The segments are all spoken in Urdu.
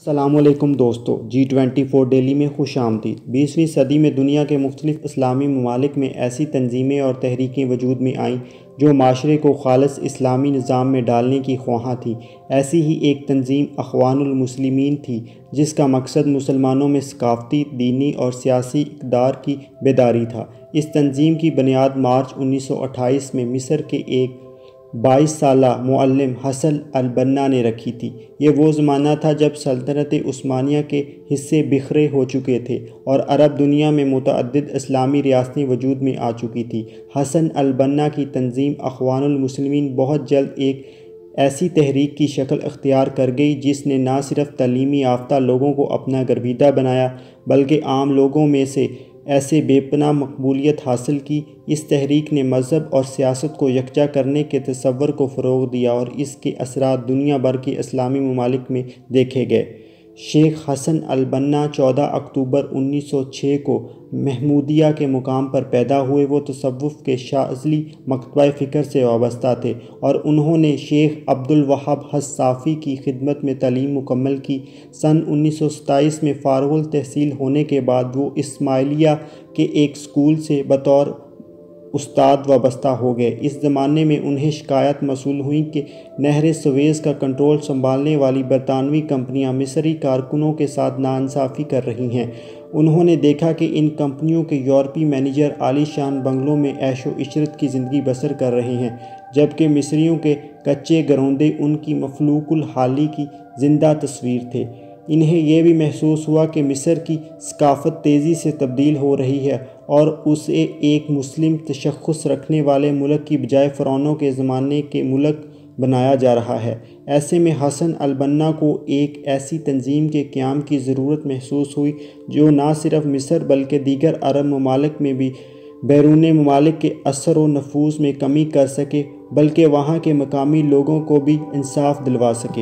السلام علیکم دوستو، G24 ڈیلی میں خوش آمدید۔ 20ویں صدی میں دنیا کے مختلف اسلامی ممالک میں ایسی تنظیمیں اور تحریکیں وجود میں آئیں جو معاشرے کو خالص اسلامی نظام میں ڈالنے کی خواہاں تھیں۔ ایسی ہی ایک تنظیم اخوان المسلمین تھی، جس کا مقصد مسلمانوں میں ثقافتی، دینی اور سیاسی اقدار کی بیداری تھا۔ اس تنظیم کی بنیاد مارچ 1928 میں مصر کے ایک 22 سالہ معلم حسن البنا نے رکھی تھی۔ یہ وہ زمانہ تھا جب سلطنت عثمانیہ کے حصے بکھرے ہو چکے تھے اور عرب دنیا میں متعدد اسلامی ریاستیں وجود میں آ چکی تھیں۔ حسن البنا کی تنظیم اخوان المسلمین بہت جلد ایک ایسی تحریک کی شکل اختیار کر گئی جس نے نہ صرف تعلیمی یافتہ لوگوں کو اپنا گرویدہ بنایا بلکہ عام لوگوں میں سے ایسے بے پناہ مقبولیت حاصل کی۔ اس تحریک نے مذہب اور سیاست کو یکجا کرنے کے تصور کو فروغ دیا اور اس کے اثرات دنیا بھر کے اسلامی ممالک میں دیکھے گئے۔ شیخ حسن البنا 14 اکتوبر 1906 کو محمودیہ کے مقام پر پیدا ہوئے۔ وہ تصوف کے شاذلی مکتبہ فکر سے وابستہ تھے اور انہوں نے شیخ عبدالوہاب حصافی کی خدمت میں تعلیم مکمل کی۔ سن 1927 میں فارغ التحصیل ہونے کے بعد وہ اسماعیلیہ کے ایک اسکول سے بطور استاد وابستہ ہو گئے۔ اس زمانے میں انہیں شکایت موصول ہوئی کہ نہر سویز کا کنٹرول سنبھالنے والی برطانوی کمپنیاں مصری کارکنوں کے ساتھ ناانصافی کر رہی ہیں۔ انہوں نے دیکھا کہ ان کمپنیوں کے یورپی مینیجر عالی شان بنگلوں میں عیش و عشرت کی زندگی بسر کر رہے ہیں، جبکہ مصریوں کے کچے گروندے ان کی مفلوک الحالی کی زندہ تصویر تھے۔ انہیں یہ بھی محسوس ہوا کہ مصر کی ثقافت تیزی سے تبدیل ہو رہی ہے اور اسے ایک مسلم تشخص رکھنے والے ملک کی بجائے فرعونوں کے زمانے کے ملک بنایا جا رہا ہے۔ ایسے میں حسن البنا کو ایک ایسی تنظیم کے قیام کی ضرورت محسوس ہوئی جو نہ صرف مصر بلکہ دیگر عرب ممالک میں بھی بیرون ممالک کے اثر و نفوذ میں کمی کر سکے بلکہ وہاں کے مقامی لوگوں کو بھی انصاف دلوا سکے۔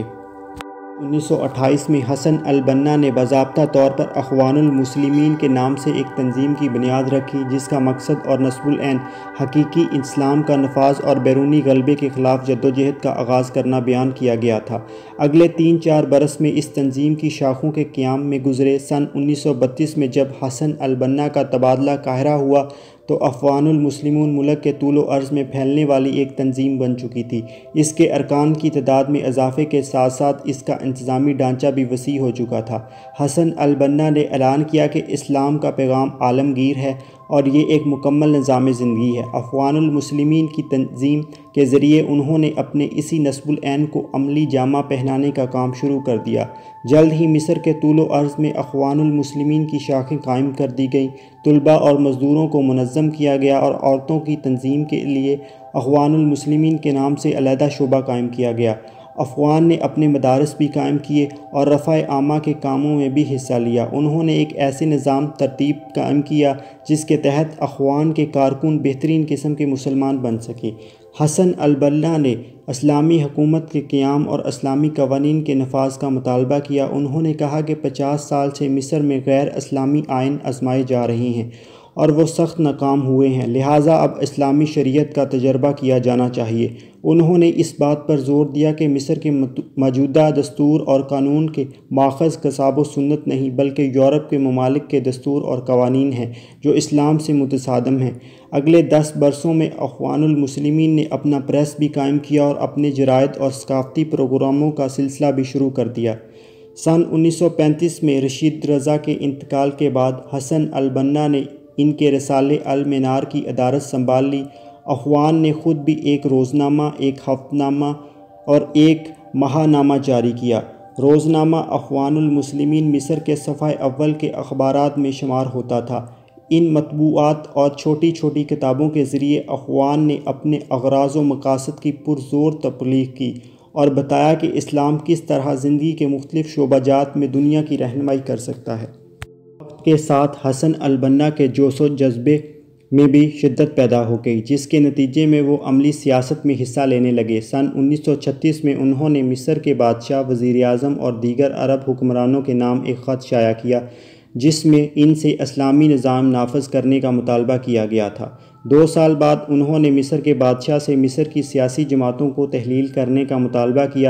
1928 میں حسن البنا نے باضابطہ طور پر اخوان المسلمین کے نام سے ایک تنظیم کی بنیاد رکھی جس کا مقصد اور نصب العین حقیقی اسلام کا نفاذ اور بیرونی غلبے کے خلاف جدوجہد کا آغاز کرنا بیان کیا گیا تھا۔ اگلے 3-4 برس میں اس تنظیم کی شاخوں کے قیام میں گزرے۔ سن 1932 میں جب حسن البنا کا تبادلہ قاہرہ ہوا تو اخوان المسلمون ملک کے طول و عرض میں پھیلنے والی ایک تنظیم بن چکی تھی۔ اس کے ارکان کی تعداد میں اضافے کے ساتھ ساتھ اس کا انتظامی ڈھانچہ بھی وسیع ہو چکا تھا۔ حسن البنا نے اعلان کیا کہ اسلام کا پیغام عالمگیر ہے اور یہ ایک مکمل نظام زندگی ہے۔ اخوان المسلمین کی تنظیم کے ذریعے انہوں نے اپنے اسی نصب العین کو عملی جامہ پہنانے کا کام شروع کر دیا۔ جلد ہی مصر کے طول و عرض میں اخوان المسلمین کی شاخیں قائم کر دی گئیں، طلباء اور مزدوروں کو منظم کیا گیا اور عورتوں کی تنظیم کے لیے اخوان المسلمین کے نام سے علیحدہ شعبہ قائم کیا گیا۔ اخوان نے اپنے مدارس بھی قائم کیے اور رفع عامہ کے کاموں میں بھی حصہ لیا۔ انہوں نے ایک ایسے نظام ترتیب قائم کیا جس کے تحت اخوان کے کارکن بہترین قسم کے مسلمان بن سکیں۔ حسن البنا نے اسلامی حکومت کے قیام اور اسلامی قوانین کے نفاذ کا مطالبہ کیا۔ انہوں نے کہا کہ 50 سال سے مصر میں غیر اسلامی آئین آزمائے جا رہے ہیں اور وہ سخت ناکام ہوئے ہیں، لہٰذا اب اسلامی شریعت کا تجربہ کیا جانا چاہیے۔ انہوں نے اس بات پر زور دیا کہ مصر کے موجودہ دستور اور قانون کے ماخذ کتاب و سنت نہیں بلکہ یورپ کے ممالک کے دستور اور قوانین ہیں جو اسلام سے متصادم ہیں۔ اگلے 10 برسوں میں اخوان المسلمین نے اپنا پریس بھی قائم کیا اور اپنے جرائد اور ثقافتی پروگراموں کا سلسلہ بھی شروع کر دیا۔ سن 1935 میں رشید رضا کے انتقال کے بعد حسن البنا نے ان کے رسالے المنار کی ادارت سنبھال لی۔ اخوان نے خود بھی ایک روزنامہ، ایک ہفتہ نامہ اور ایک ماہ نامہ جاری کیا۔ روزنامہ اخوان المسلمین مصر کے صفحہ اول کے اخبارات میں شمار ہوتا تھا۔ ان مطبوعات اور چھوٹی چھوٹی کتابوں کے ذریعے اخوان نے اپنے اغراض و مقاصد کی پرزور تبلیغ کی اور بتایا کہ اسلام کس طرح زندگی کے مختلف شعبہ جات میں دنیا کی رہنمائی کر سکتا ہے۔ وقت کے ساتھ حسن البنا کے جوش و جذبے میں بھی شدت پیدا ہو گئی، جس کے نتیجے میں وہ عملی سیاست میں حصہ لینے لگے۔ سن 1936 میں انہوں نے مصر کے بادشاہ، وزیر اعظم اور دیگر عرب حکمرانوں کے نام ایک خط شائع کیا جس میں ان سے اسلامی نظام نافذ کرنے کا مطالبہ کیا گیا تھا۔ 2 سال بعد انہوں نے مصر کے بادشاہ سے مصر کی سیاسی جماعتوں کو تحلیل کرنے کا مطالبہ کیا۔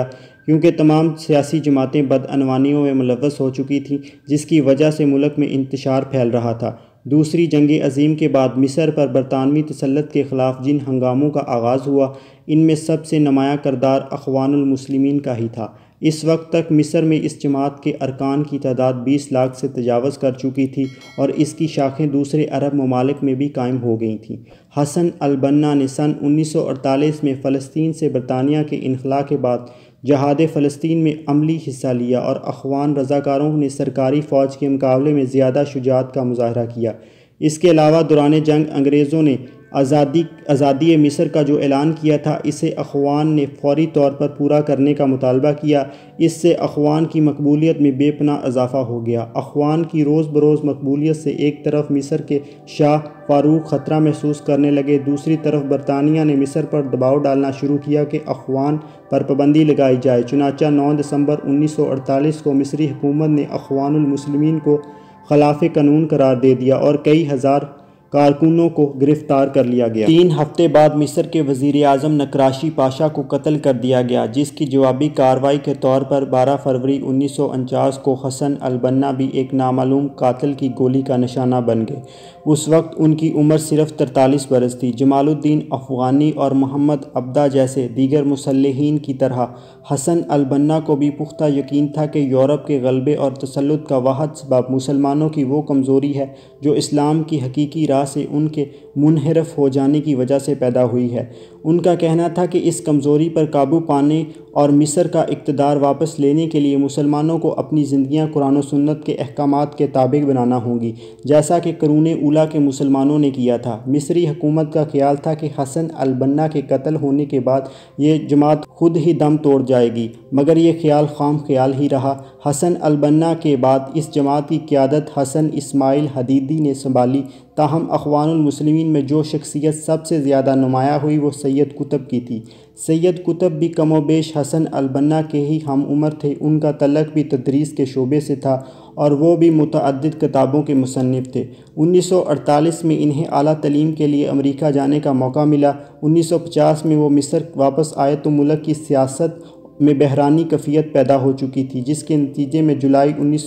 کیونکہ تمام سیاسی جماعتیں بدعنوانیوں میں ملوث ہو چکی تھیں، جس کی وجہ سے ملک میں انتشار پھیل رہا تھا۔ دوسری جنگ عظیم کے بعد مصر پر برطانوی تسلط کے خلاف جن ہنگاموں کا آغاز ہوا، ان میں سب سے نمایاں کردار اخوان المسلمین کا ہی تھا۔ اس وقت تک مصر میں اس جماعت کے ارکان کی تعداد 20 لاکھ سے تجاوز کر چکی تھی اور اس کی شاخیں دوسرے عرب ممالک میں بھی قائم ہو گئی تھیں۔ حسن البنا نے سن 1948 میں فلسطین سے برطانیہ کے انخلاء کے بعد جہاد فلسطین میں عملی حصہ لیا اور اخوان رضاکاروں نے سرکاری فوج کے مقابلے میں زیادہ شجاعت کا مظاہرہ کیا۔ اس کے علاوہ دوران جنگ انگریزوں نے آزادی مصر کا جو اعلان کیا تھا، اسے اخوان نے فوری طور پر پورا کرنے کا مطالبہ کیا۔ اس سے اخوان کی مقبولیت میں بے پناہ اضافہ ہو گیا۔ اخوان کی روز بروز مقبولیت سے ایک طرف مصر کے شاہ فاروق خطرہ محسوس کرنے لگے، دوسری طرف برطانیہ نے مصر پر دباؤ ڈالنا شروع کیا کہ اخوان پر پابندی لگائی جائے۔ چنانچہ 9 دسمبر 1948 کو مصری حکومت نے اخوان المسلمین کو خلاف قانون قرار دے دیا اور کئی ہزار کارکنوں کو گرفتار کر لیا گیا۔ 3 ہفتے بعد مصر کے وزیر اعظم نقراشی پاشا کو قتل کر دیا گیا، جس کی جوابی کارروائی کے طور پر 12 فروری 1949 کو حسن البنا بھی ایک نامعلوم قاتل کی گولی کا نشانہ بن گئے۔ اس وقت ان کی عمر صرف 43 برس تھی۔ جمال الدین افغانی اور محمد عبدہ جیسے دیگر مسلحین کی طرح حسن البنا کو بھی پختہ یقین تھا کہ یورپ کے غلبے اور تسلط کا واحد سبب مسلمانوں کی وہ کمزوری ہے جو اسلام کی حقیقی راہ سے ان کے منحرف ہو جانے کی وجہ سے پیدا ہوئی ہے۔ ان کا کہنا تھا کہ اس کمزوری پر قابو پانے اور مصر کا اقتدار واپس لینے کے لیے مسلمانوں کو اپنی زندگیاں قرآن و سنت کے احکامات کے تابع بنانا ہوں گی، جیسا کہ قرون اولیٰ کے مسلمانوں نے کیا تھا۔ مصری حکومت کا خیال تھا کہ حسن البنا کے قتل ہونے کے بعد یہ جماعت خود ہی دم توڑ جائے گی، مگر یہ خیال خام خیال ہی رہا۔ حسن البنا کے بعد اس جماعت کی قیادت حسن اسماعیل حدیدی نے سنبھالی، تاہم اخوان المسلمین میں جو شخصیت سب سے زیادہ نمایاں ہوئی وہ سید قطب کی تھی۔ سید قطب بھی کم و بیش حسن البنا کے ہی ہم عمر تھے۔ ان کا تعلق بھی تدریس کے شعبے سے تھا اور وہ بھی متعدد کتابوں کے مصنف تھے۔ 1948 میں انہیں اعلیٰ تعلیم کے لیے امریکہ جانے کا موقع ملا۔ 1950 میں وہ مصر واپس آئے تو ملک کی سیاست میں بحرانی کیفیت پیدا ہو چکی تھی، جس کے نتیجے میں جولائی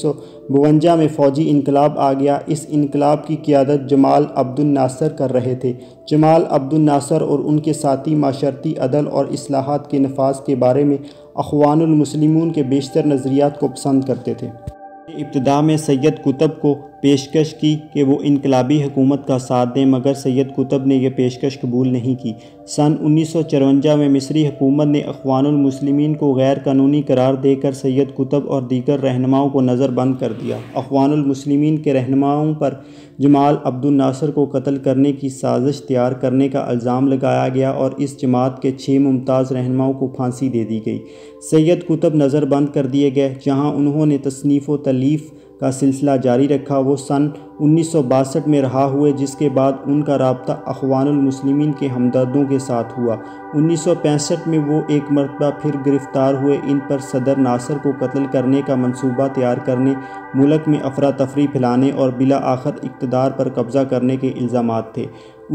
1952 میں فوجی انقلاب آ گیا۔ اس انقلاب کی قیادت جمال عبد الناصر کر رہے تھے۔ جمال عبد الناصر اور ان کے ساتھی معاشرتی عدل اور اصلاحات کے نفاذ کے بارے میں اخوان المسلمین کے بیشتر نظریات کو پسند کرتے تھے۔ ابتدا میں سید قطب کو پیشکش کی کہ وہ انقلابی حکومت کا ساتھ دیں، مگر سید قطب نے یہ پیشکش قبول نہیں کی۔ سن 1954 میں مصری حکومت نے اخوان المسلمین کو غیر قانونی قرار دے کر سید قطب اور دیگر رہنماؤں کو نظر بند کر دیا۔ اخوان المسلمین کے رہنماؤں پر جمال عبد الناصر کو قتل کرنے کی سازش تیار کرنے کا الزام لگایا گیا اور اس جماعت کے 6 ممتاز رہنماؤں کو پھانسی دے دی گئی۔ سید قطب نظر بند کر دیے گئے۔ جہاں انہوں نے تصنیف و تالیف کا سلسلہ جاری رکھا، وہ سن 1962 میں رہا ہوئے، جس کے بعد ان کا رابطہ اخوان المسلمین کے ہمدردوں کے ساتھ ہوا۔ 1965 میں وہ ایک مرتبہ پھر گرفتار ہوئے۔ ان پر صدر ناصر کو قتل کرنے کا منصوبہ تیار کرنے، ملک میں افراتفری پھیلانے اور بالآخر اقتدار پر قبضہ کرنے کے الزامات تھے۔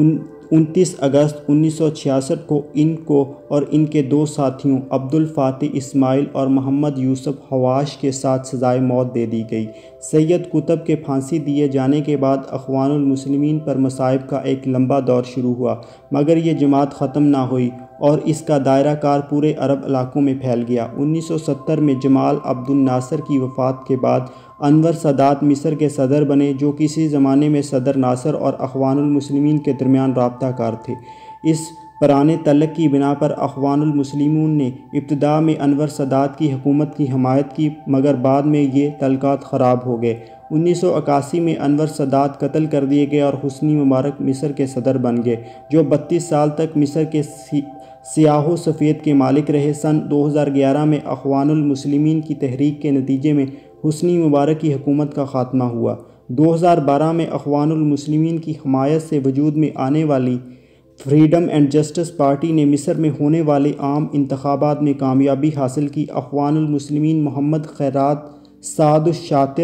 29 اگست 1966 کو ان کو اور ان کے 2 ساتھیوں عبد الفاتح اسماعیل اور محمد یوسف حواش کے ساتھ سزائے موت دے دی گئی۔ سید قطب کے پھانسی دیے جانے کے بعد اخوان المسلمین پر مصائب کا ایک لمبا دور شروع ہوا، مگر یہ جماعت ختم نہ ہوئی اور اس کا دائرہ کار پورے عرب علاقوں میں پھیل گیا۔ 1970 میں جمال عبد الناصر کی وفات کے بعد انور سادات مصر کے صدر بنے، جو کسی زمانے میں صدر ناصر اور اخوان المسلمین کے درمیان رابطہ کار تھے۔ اس پرانے تعلق کی بنا پر اخوان المسلمین نے ابتدا میں انور سادات کی حکومت کی حمایت کی، مگر بعد میں یہ تعلقات خراب ہو گئے۔ 1981 میں انور سادات قتل کر دیے گئے اور حسنی مبارک مصر کے صدر بن گئے، جو 32 سال تک مصر کے سیاہ و سفید کے مالک رہے۔ سن 2011 میں اخوان المسلمین کی تحریک کے نتیجے میں حسنی مبارک کی حکومت کا خاتمہ ہوا۔ 2012 میں اخوان المسلمین کی حمایت سے وجود میں آنے والی فریڈم اینڈ جسٹس پارٹی نے مصر میں ہونے والے عام انتخابات میں کامیابی حاصل کی۔ اخوان المسلمین محمد خیرات، سعد الشاطر،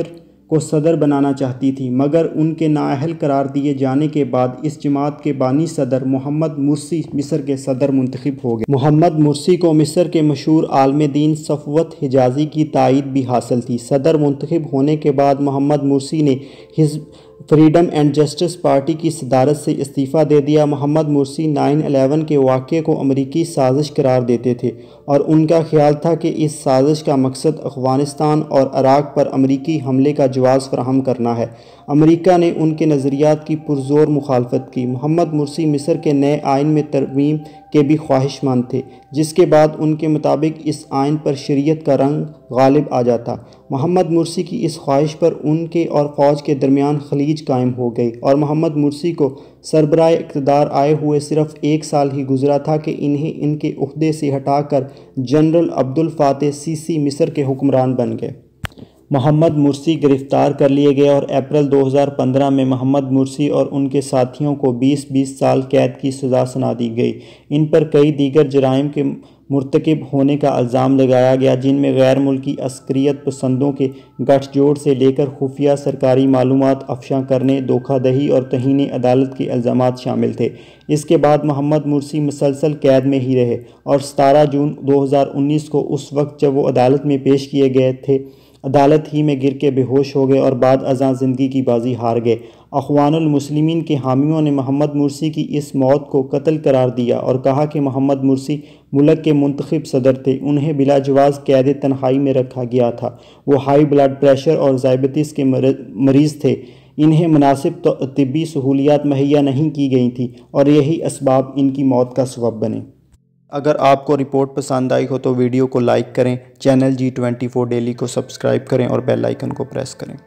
کو صدر بنانا چاہتی تھی، مگر ان کے نااہل قرار دیے جانے کے بعد اس جماعت کے بانی صدر محمد مرسی مصر کے صدر منتخب ہو گئے۔ محمد مرسی کو مصر کے مشہور عالم دین صفوت حجازی کی تائید بھی حاصل تھی۔ صدر منتخب ہونے کے بعد محمد مرسی نے حزب فریڈم اینڈ جسٹس پارٹی کی صدارت سے استعفیٰ دے دیا۔ محمد مرسی 9/11 کے واقعے کو امریکی سازش قرار دیتے تھے اور ان کا خیال تھا کہ اس سازش کا مقصد افغانستان اور عراق پر امریکی حملے کا جواز فراہم کرنا ہے۔ امریکہ نے ان کے نظریات کی پرزور مخالفت کی۔ محمد مرسی مصر کے نئے آئین میں ترمیم کے بھی خواہش مند تھے، جس کے بعد ان کے مطابق اس آئین پر شریعت کا رنگ غالب آ جاتا۔ محمد مرسی کی اس خواہش پر ان کے اور فوج کے درمیان خلیج قائم ہو گئی اور محمد مرسی کو سربراہ اقتدار آئے ہوئے صرف 1 سال ہی گزرا تھا کہ انہیں ان کے عہدے سے ہٹا کر جنرل عبدالفاتح سیسی مصر کے حکمران بن گئے۔ محمد مرسی گرفتار کر لیے گئے اور اپریل 2015 میں محمد مرسی اور ان کے ساتھیوں کو 20 سال قید کی سزا سنا دی گئی۔ ان پر کئی دیگر جرائم کے مرتکب ہونے کا الزام لگایا گیا، جن میں غیر ملکی عسکریت پسندوں کے گٹھ جوڑ سے لے کر خفیہ سرکاری معلومات افشاں کرنے، دھوکہ دہی اور توہین عدالت کے الزامات شامل تھے۔ اس کے بعد محمد مرسی مسلسل قید میں ہی رہے اور 17 جون 2019 کو اس وقت جب وہ عدالت میں پیش کیے گئے تھے، عدالت ہی میں گر کے بے ہوش ہو گئے اور بعد ازاں زندگی کی بازی ہار گئے۔ اخوان المسلمین کے حامیوں نے محمد مرسی کی اس موت کو قتل قرار دیا اور کہا کہ محمد مرسی ملک کے منتخب صدر تھے، انہیں بلا جواز قید تنہائی میں رکھا گیا تھا، وہ ہائی بلڈ پریشر اور ذیابیطس کے مریض تھے، انہیں مناسب طبی سہولیات مہیا نہیں کی گئی تھیں اور یہی اسباب ان کی موت کا سبب بنے۔ اگر آپ کو رپورٹ پسند آئی ہو تو ویڈیو کو لائک کریں، چینل G24 ڈیلی کو سبسکرائب کریں اور بیل آئیکن کو پریس کریں۔